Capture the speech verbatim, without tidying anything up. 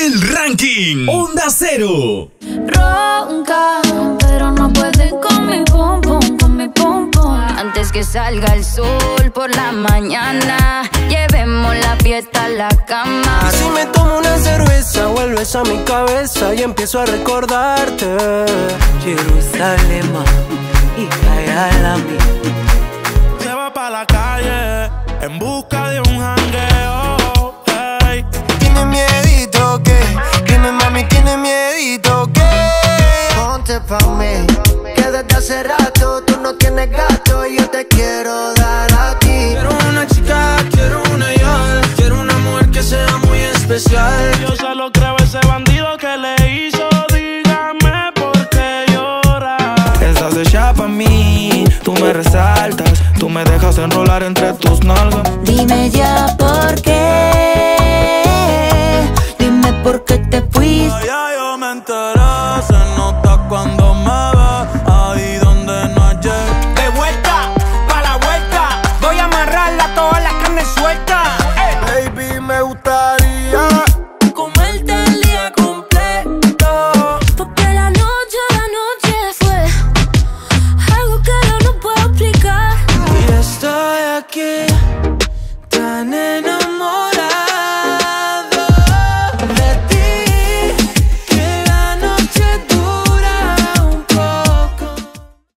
El ranking Onda Cero. Ronca, pero no pueden con mi pum pum, con mi pum pum. Antes que salga el sol por la mañana, llevemos la fiesta a la cama. Y si me tomo una cerveza, vuelves a mi cabeza y empiezo a recordarte. Jerusalén y Miami. Se va pa' la calle en busca de un jangueo. Hey. ¿Tiene miedito qué? Dime mami, ¿tiene miedito qué? Ponte pa' mí, que desde hace rato tú no tienes gato y yo te quiero dar a ti. Quiero una chica, quiero una yal, quiero una mujer que sea muy especial. Yo solo creo ese bandido que le hizo. Dígame por qué llora. Estás hecha pa' mí, tú me resaltas, tú me dejas enrolar entre tus nalgas. Dime ya por qué, dime por qué te fuiste. Ya yo me enteré.